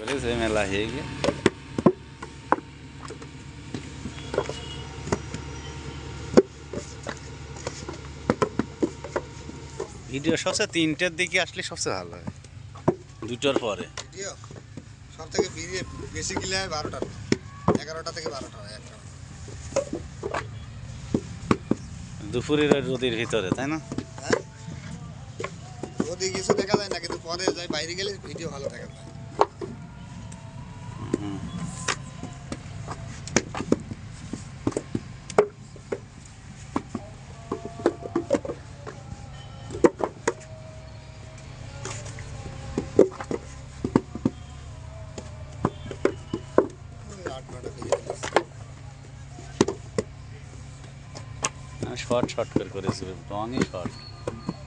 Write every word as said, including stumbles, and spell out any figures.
করেছে মেলা হয়ে গিয়ে ভিডিও সবচেয়ে তিনটের দিকে আসলে সবচেয়ে ভালো হয়, দুটোর পরে ভিডিও সব থেকে বেশি গিলে হয় বারোটার, এগারোটা থেকে বারোটা হয় একটা। দুপুরের ওই রোদের ভিতরে, তাই না? হ্যাঁ, রোদে কিছু দেখা যায় না, কিন্তু পরে যাই বাইরে গেলে ভিডিও ভালো দেখা যায়। হুম। আট নটা ভেজে ফেলেছি। শর্ট শর্ট করে করেছি, রঙই শর্ট।